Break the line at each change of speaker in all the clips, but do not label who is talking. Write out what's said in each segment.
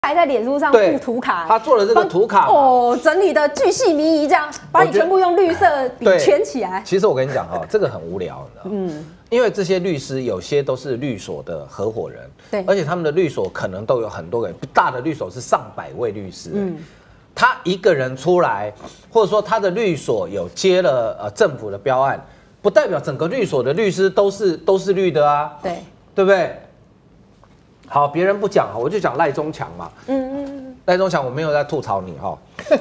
还在脸书上附图卡，
他做了这个图卡
哦，整理的巨细靡遗，这样把你全部用绿色笔圈起来。
其实我跟你讲哈，这个很无聊，你知道吗？因为这些律师有些都是律所的合伙人，
对，
而且他们的律所可能都有很多个，大的律所是上百位律师，他一个人出来，或者说他的律所有接了政府的标案，不代表整个律所的律师都是绿的啊，对不对？好，别人不讲，我就讲赖中强嘛。赖中强我没有在吐槽你哈。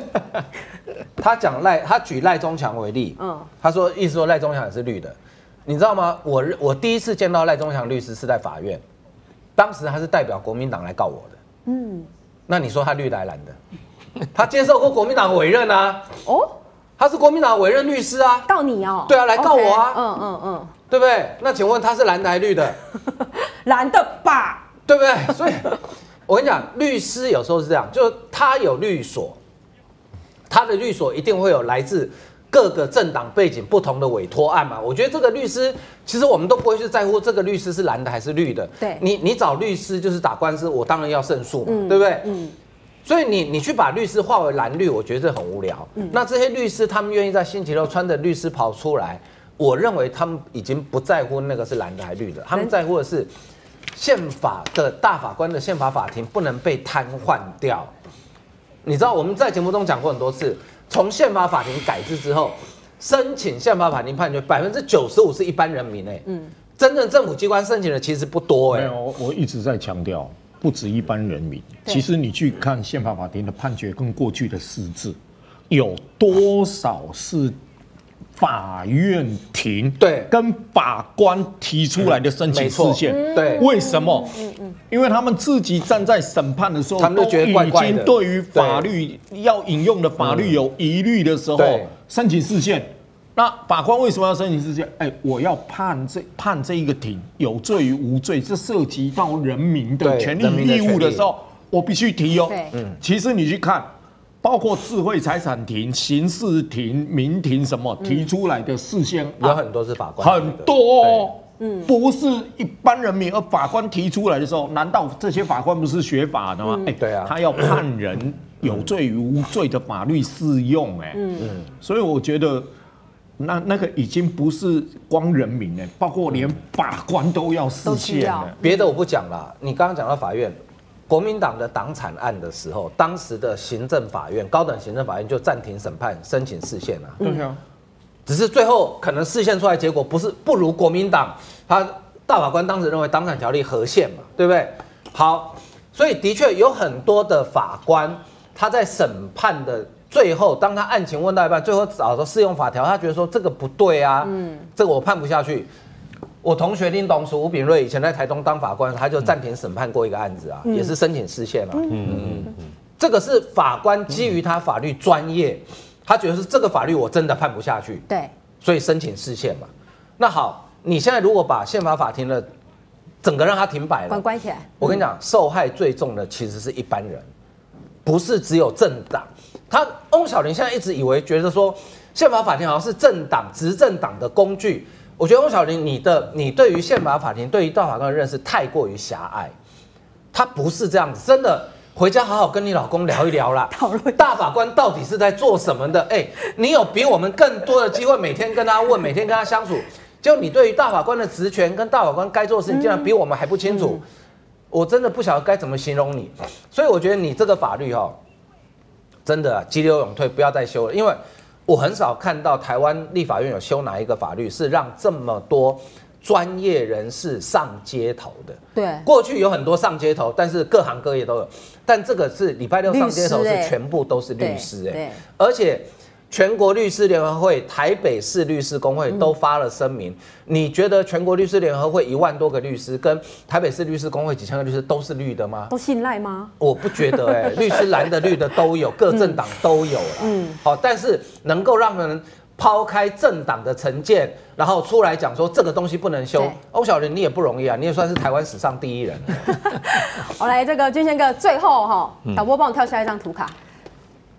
他举赖中强为例，他说意思说赖中强也是绿的，你知道吗？我第一次见到赖中强律师是在法院，当时他是代表国民党来告我的。那你说他绿的还蓝的？他接受过国民党委任啊。哦，他是国民党委任律师啊。
告你哦？
对啊，来告我啊。对不对？那请问他是蓝的还是绿的？
蓝的吧。
对不对？所以，我跟你讲，律师有时候是这样，就是他有律所，他的律所一定会有来自各个政党背景不同的委托案嘛。我觉得这个律师，其实我们都不会去在乎这个律师是蓝的还是绿的。
对，
你找律师就是打官司，我当然要胜诉嘛，对不对？所以你去把律师划为蓝绿，我觉得这很无聊。那这些律师他们愿意在星期六穿着律师袍出来，我认为他们已经不在乎那个是蓝的还是绿的，他们在乎的是。宪法的大法官的宪法法庭不能被瘫痪掉，你知道我们在节目中讲过很多次，从宪法法庭改制之后，申请宪法法庭判决95%是一般人民真正政府机关申请的其实不多
没有，我一直在强调，不止一般人民。其实你去看宪法法庭的判决跟过去的实质，有多少是？法院庭
对
跟法官提出来的申请事项，
对，
为什么？因为他们自己站在审判的时候，
他们都觉得怪怪的，
已经对于法律要引用的法律有疑虑的时候，申请事项。那法官为什么要申请事项？我要判这一个庭有罪与无罪，这涉及到人民的权利义务的时候，我必须提哦。其实你去看。包括智慧财产庭、刑事庭、民庭什么提出来的事项，
有很多是法官，
很多哦，不是一般人民，而法官提出来的时候，难道这些法官不是学法的吗？
对啊，
他要判人有罪与无罪的法律适用，所以我觉得那个已经不是光人民包括连法官都要释宪了。
别的我不讲了，你刚刚讲到法院。国民党的党产案的时候，当时的行政法院、高等行政法院就暂停审判，申请释宪啊。
对啊，
只是最后可能释宪出来结果不如国民党，他大法官当时认为党产条例合宪嘛，对不对？好，所以的确有很多的法官，他在审判的最后，当他案情问到一半，最后找到适用法条，他觉得说这个不对啊，这个我判不下去。我同学林董事吴炳瑞以前在台东当法官，他就暂停审判过一个案子啊，也是申请释宪啊。这个是法官基于他法律专业，他觉得是这个法律我真的判不下去，
对，
所以申请释宪嘛。那好，你现在如果把宪法法庭的整个让他停摆了，
关起来，
我跟你讲，受害最重的其实是一般人，不是只有政党。翁小玲现在一直觉得说宪法法庭好像是政党执政党的工具。我觉得翁小玲，你对于宪法法庭、对于大法官的认识太过于狭隘，他不是这样子，真的回家好好跟你老公聊一聊啦。讨论大法官到底是在做什么的？你有比我们更多的机会，每天跟他问，每天跟他相处，就你对于大法官的职权跟大法官该做的事情，竟然比我们还不清楚，我真的不晓得该怎么形容你。所以我觉得你这个法律真的急流勇退，不要再修了，因为。我很少看到台湾立法院有修哪一个法律是让这么多专业人士上街头的。
对，
过去有很多上街头，但是各行各业都有。但这个是礼拜六上街头是全部都是律师而且全国律师联合会、台北市律师公会都发了声明。你觉得全国律师联合会1万多个律师跟台北市律师公会几千个律师都是绿的吗？
都信赖吗？
我不觉得律师蓝的绿的都有，各政党都有了。好，但是能够让人抛开政党的成见，然后出来讲说这个东西不能修，翁小玲你也不容易啊，你也算是台湾史上第一人。
好，来这个君宪哥，最后导播帮我跳下一张图卡。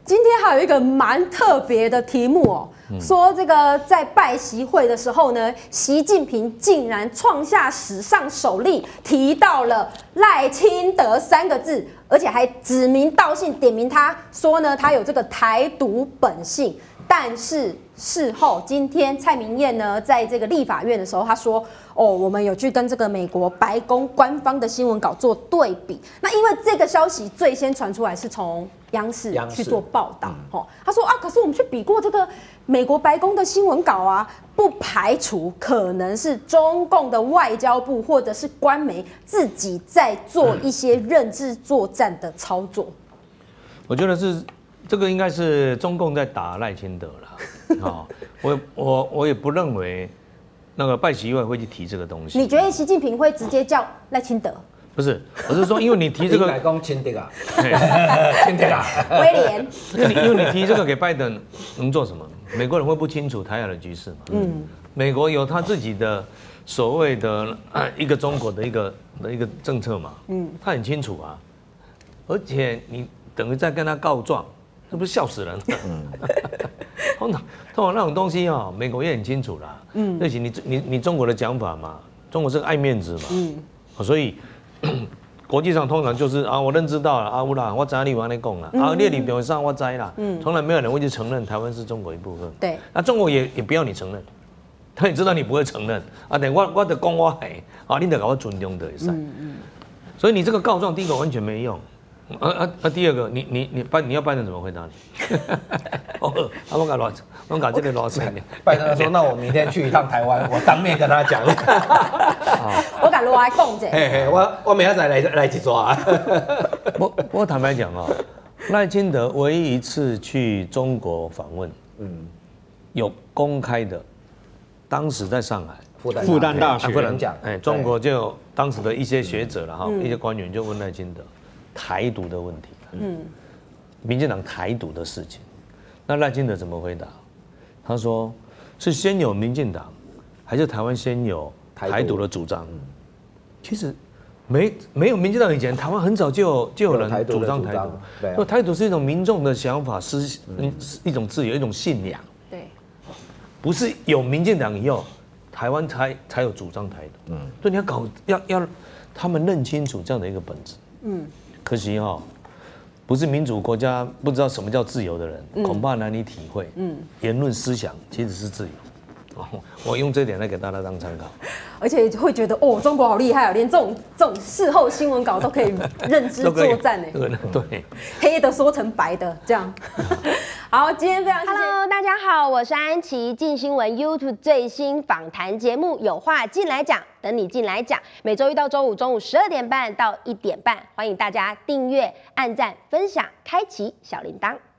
今天还有一个蛮特别的题目哦，说这个在拜习会的时候呢，习近平竟然创下史上首例，提到了赖清德3个字，而且还指名道姓点名他，说呢他有这个台独本性。但是事后，今天蔡明彥呢，在这个立法院的时候，他说：“哦，我们有去跟这个美国白宫官方的新闻稿做对比。那因为这个消息最先传出来是从央视去做报道，他说啊，可是我们去比过这个美国白宫的新闻稿啊，不排除可能是中共的外交部或者是官媒自己在做一些认知作战的操作。”
我觉得是。这个应该是中共在打赖清德了，我也不认为那个拜习会会去提这个东西。
你觉得习近平会直接叫赖清德？
不是，我是说，因为你提这个，
清德啊，
清德啊，
威廉，
因为你提这个给拜登能做什么？美国人会不清楚台海的局势嘛？美国有他自己的所谓的一个中国的一个政策嘛？他很清楚啊，而且你等于在跟他告状。这不是笑死人了？通常那种东西啊，美国也很清楚啦。而且你中国的讲法嘛，中国是个爱面子嘛。所以国际上通常就是啊，我认知到了啊，我知道你往那讲了啊，列里表上我知啦。从来没有人会去承认台湾是中国一部分。
对。
那中国也不要你承认，他也知道你不会承认啊。等我的讲我系啊，你得给我尊重的也是。所以你这个告状，第一个完全没用。第二个，你要拜登怎么回答你？我搞这个罗生的。
拜登说：“那我明天去一趟台湾，我当面跟他讲。”
我敢落来讲者。
我明天再来一抓。
我坦白讲啊，赖清德唯一一次去中国访问，有公开的，当时在上海
复旦大学
不能讲。
中国就当时的一些学者了哈，一些官员就问赖清德。台独的问题，民进党台独的事情，那赖清德怎么回答？他说是先有民进党，还是台湾先有台独的主张？其实没有民进党以前，台湾很早就有人主张台独，因为台独是一种民众的想法，是一种自由，一种信仰。
对，
不是有民进党以后，台湾才有主张台独。所以你要他们认清楚这样的一个本质。可惜不是民主国家不知道什么叫自由的人，恐怕难以体会。言论思想其实是自由。我用这点来给大家当参考。
而且会觉得哦，中国好厉害啊，连这种事后新闻稿都可以认知作战呢。
对，
黑的说成白的这样。好，今天非常谢谢。
Hello， 大家好，我是安琪，镜新闻 YouTube 最新访谈节目有话进来讲，等你进来讲，每周一到周五中午12点半到1点半，欢迎大家订阅、按赞、分享、开启小铃铛。